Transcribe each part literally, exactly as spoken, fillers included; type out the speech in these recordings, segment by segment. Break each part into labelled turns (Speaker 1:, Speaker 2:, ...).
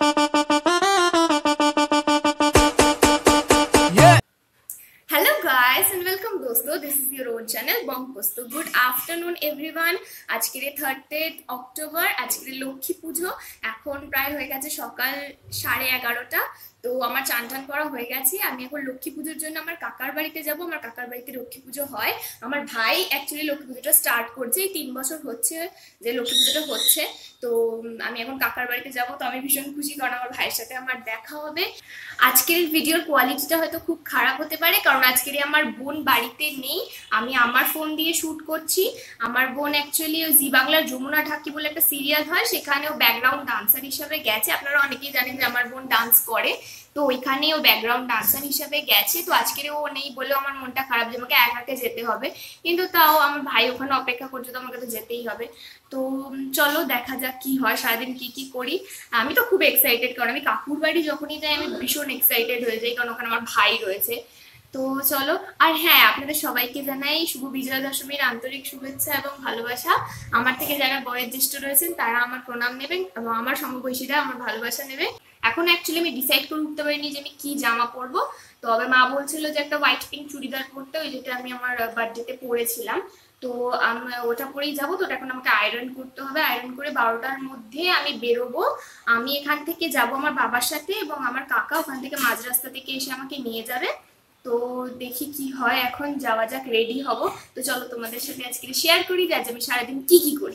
Speaker 1: Hello guys and welcome dosto, this is your own channel Bong Posto. Good afternoon everyone. আজকে thirtieth October, আজকে লক্ষ্মী পুজো। এখন প্রায় হয়ে গেছে সকাল সাড়ে এগারোটা। তো আমার চান টান করা হয়ে গেছে। আমি এখন লক্ষ্মী পুজোর জন্য আমার কাকার বাড়িতে যাব। আমার কাকার বাড়িতে লক্ষ্মী পুজো হয়। আমার ভাই অ্যাকচুয়ালি লক্ষ্মী পুজোটা স্টার্ট করছে, এই তিন বছর হচ্ছে যে লক্ষ্মী পুজোটা হচ্ছে। তো আমি এখন কাকার বাড়িতে যাব। তো আমি ভীষণ খুশি, কারণ আমার ভাইয়ের সাথে আমার দেখা হবে। আজকের ভিডিওর কোয়ালিটিটা হয়তো খুব খারাপ হতে পারে, কারণ আজকের আমার বোন বাড়িতে নেই। আমি আমার ফোন দিয়ে শ্যুট করছি। আমার বোন অ্যাকচুয়ালি জি বাংলার যমুনা ঢাকি বলে একটা সিরিয়াল হয়, সেখানেও ব্যাকগ্রাউন্ড ডান্সার হিসাবে গেছে। আপনারা অনেকেই জানেন যে আমার বোন ডান্স করে, তো ওইখানেও ব্যাকগ্রাউন্ড ডান্সার হিসাবে গেছে। তো আজকের ও নেই বলেও আমার মনটা খারাপ যে আমাকে একাকে যেতে হবে, কিন্তু তাও আমার ভাই ওখানে অপেক্ষা করছে, তো আমাকে তো যেতেই হবে। তো চলো দেখা যাক কি হয়, সারাদিন কি কি করি। আমি তো খুব এক্সাইটেড, কারণ আমি কাকুর বাড়ি যখনই যাই আমি ভীষণ এক্সাইটেড হয়ে যাই, কারণ ওখানে আমার ভাই রয়েছে। তো চলো। আর হ্যাঁ, আপনাদের সবাইকে জানাই শুভ বিজয়া দশমীর আন্তরিক শুভেচ্ছা এবং ভালোবাসা। আমার থেকে যারা বয়োজ্যেষ্ঠ রয়েছেন তারা আমার প্রণাম নেবেন, এবং আমার সমবয়সীরা আমার ভালোবাসা নেবে। এখন অ্যাকচুয়ালি আমি ডিসাইড করে উঠতে পারিনি যে আমি কি জামা পরবো। তবে মা বলছিল যে একটা হোয়াইট পিঙ্ক চুড়িদার পরতে, ওই যেটা আমি আমার বার্থডেতে পরেছিলাম। তো আমি ওটা পরেই যাবো। তো ওটা এখন আমাকে আয়রন করতে হবে। আয়রন করে বারোটার মধ্যে আমি বেরোবো। আমি এখান থেকে যাব আমার বাবার সাথে, এবং আমার কাকা ওখান থেকে মাঝ রাস্তা থেকে এসে আমাকে নিয়ে যাবে। তো দেখি কি হয়, এখন যাওয়া যাক, রেডি হব। তো চলো তোমাদের সাথে আজকে শেয়ার করি যে আজ আমি সারাদিন কি কি করি।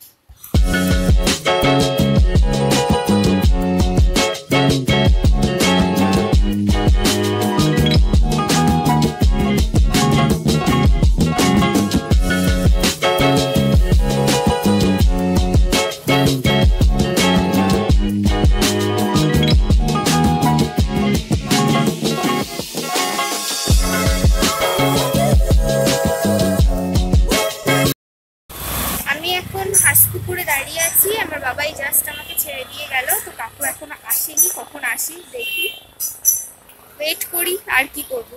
Speaker 1: এখন হাসপুকুরে দাঁড়িয়ে আছি, আমার বাবাই জাস্ট আমাকে ছেড়ে দিয়ে গেল। তো কাকু এখন আসেনি, কখন আসি দেখি, ওয়েট করি। আর কি করব।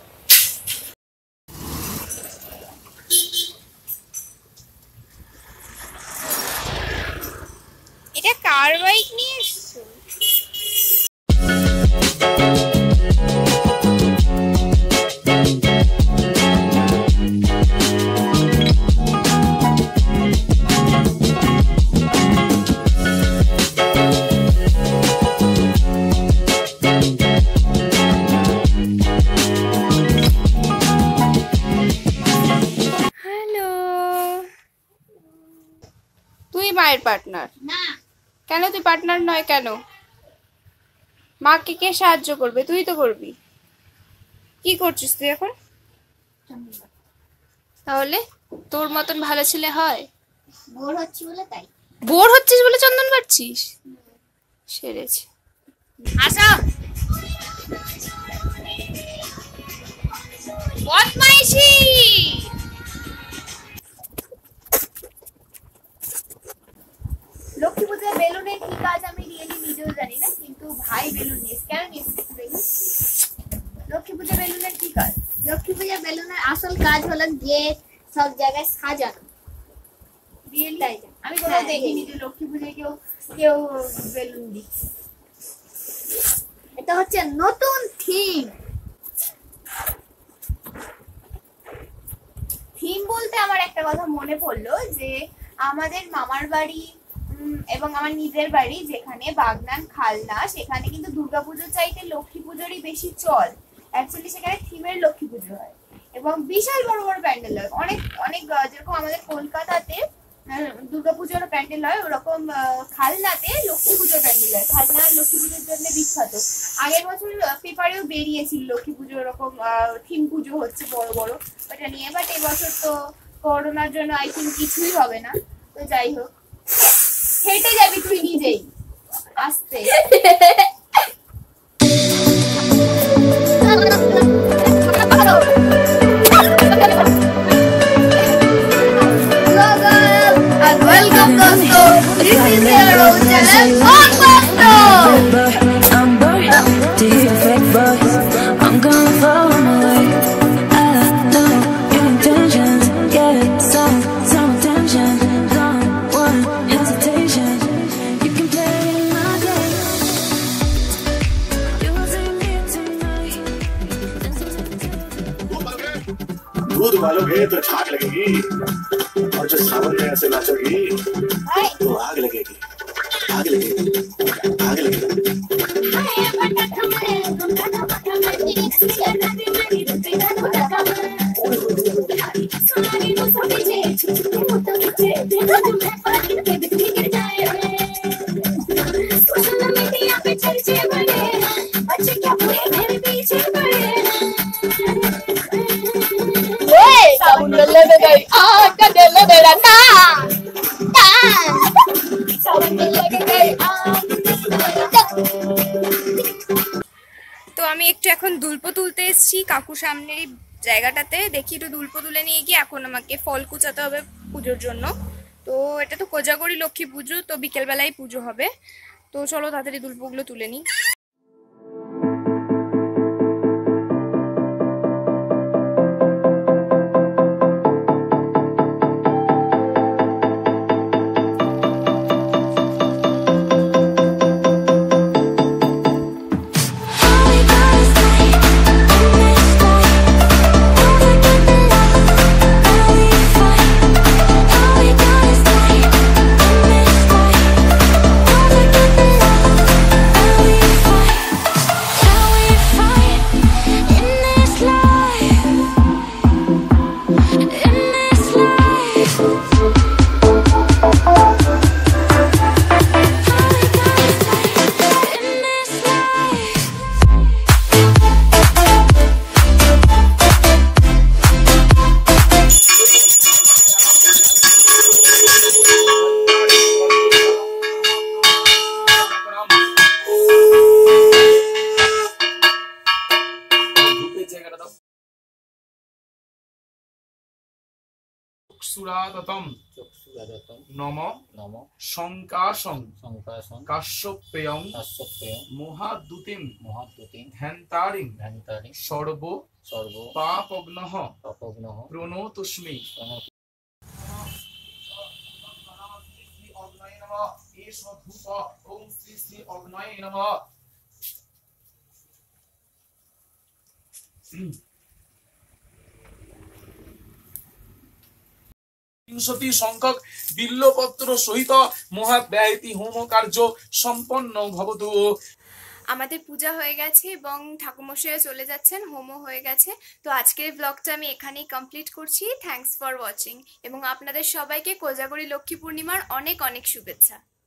Speaker 1: এটা কার বাইক নিয়ে এসছো? মায়ের পার্টনার না কেন? তুই পার্টনার নয় কেন? মাকে কে সাহায্য করবে? তুই তো করবি। কি করছিস তুই এখন? তাহলে তোর মতন ভালো ছেলে হয়?
Speaker 2: বোর হচ্ছি বলে তাই।
Speaker 1: বোর হচ্ছিস বলে চন্দন বাড়ছিস? সেরেছে। আসো। বদমাইশি। লক্ষ্মী পূজায় বেলুনের কি কাজ আমি রিয়েলি নিজেও জানি না, কিন্তু ভাই বেলুন নিয়েছে। কেন নিয়েছে বেলুন? লক্ষ্মী পূজা বেলুনের কি কাজ?
Speaker 2: লক্ষ্মী পূজা বেলুনের আসল কাজ হলো গেট সব জায়গায় সাজানো।
Speaker 1: রিয়েলি আমি কোথাও দেখিনি যে লক্ষ্মী পূজায় কেউ কেউ বেলুন দিচ্ছে।
Speaker 2: এটা হচ্ছে নতুন থিম।
Speaker 1: থিম বলতে আমার একটা কথা মনে পড়লো, যে আমাদের মামার বাড়ি এবং আমার নিজের বাড়ি যেখানে বাগনান খালনা, সেখানে কিন্তু দুর্গাপুজো চাইতে লক্ষ্মী পুজোরই বেশি চল। অ্যাকচুয়ালি সেখানে থিমের লক্ষ্মী পুজো হয় এবং বিশাল বড় বড় প্যান্ডেল হয়। অনেক অনেক যেরকম আমাদের কলকাতাতে দুর্গাপুজোর প্যান্ডেল হয়, ওরকম খালনাতে লক্ষ্মী পুজোর প্যান্ডেল হয়। খালনা লক্ষ্মী পুজোর জন্য বিখ্যাত। আগের বছর পেপারেও বেরিয়েছিল লক্ষ্মী পুজো ওরকম থিম পুজো হচ্ছে বড় বড়, ওটা নিয়ে। বাট এবছর তো করোনার জন্য আই থিঙ্ক কিছুই হবে না। তো যাই হোক, হেঁটে যাবি তুই নিজেই আসতে।
Speaker 3: आंसू डालोगे तो झाग लगेगी, और जो सावन में ऐसे नाचोगी तो आग लगेगी, आग लगेगी, आग लगेगी।
Speaker 2: साबुन में लग गई आग का दिल मेरा कान कान साबुन में लग गई आग।
Speaker 1: তো আমি একটু এখন দুলপো তুলতে এসেছি কাকুর সামনের জায়গাটাতে, দেখি একটু দুলপো তুলে নিয়ে গিয়ে এখন আমাকে ফল কুচাতে হবে পুজোর জন্য। তো এটা তো কোজাগরি লক্ষ্মী পুজো, তো বিকেলবেলায় পুজো হবে। তো চলো তাড়াতাড়ি দুলপোগুলো তুলে নিই।
Speaker 4: চক্ষুরাততম
Speaker 5: চক্ষুরাততম
Speaker 4: নম
Speaker 5: নম
Speaker 4: সংকাশং
Speaker 5: সংকাশং
Speaker 4: কাশ্যপেয়ং
Speaker 5: কাশ্যপেয়ং
Speaker 4: মহাদ্যুতিম
Speaker 5: মহাদ্যুতিং
Speaker 4: ধ্যানতারিং
Speaker 5: ধ্যানতারিং
Speaker 4: সর্ব
Speaker 5: সর্ব
Speaker 4: পাপগ্নঃ
Speaker 5: পাপগ্নঃ
Speaker 4: প্রণতস্মি।
Speaker 5: প্রণত
Speaker 4: ওম শ্রী শ্রী অগ্নয়ে নমঃ। বিংশতি সংখ্যক বিল্লপত্র সহিত মহাব্যায়িতি হোম কার্য সম্পন্ন ভবতু।
Speaker 1: আমাদের পূজা হয়ে গেছে এবং ঠাকুরমশাইও চলে যাচ্ছেন, হোমও হয়ে গেছে। তো আজকের ব্লগটা আমি এখানেই কমপ্লিট করছি। থ্যাঙ্কস ফর ওয়াচিং এবং আপনাদের সবাইকে কোজাগরি লক্ষ্মী পূর্ণিমার অনেক অনেক শুভেচ্ছা।